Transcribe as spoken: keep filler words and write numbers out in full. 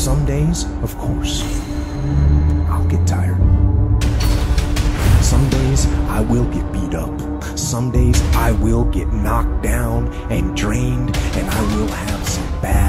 Some days, of course, I'll get tired. Some days I will get beat up. Some days I will get knocked down and drained, and I will have some bad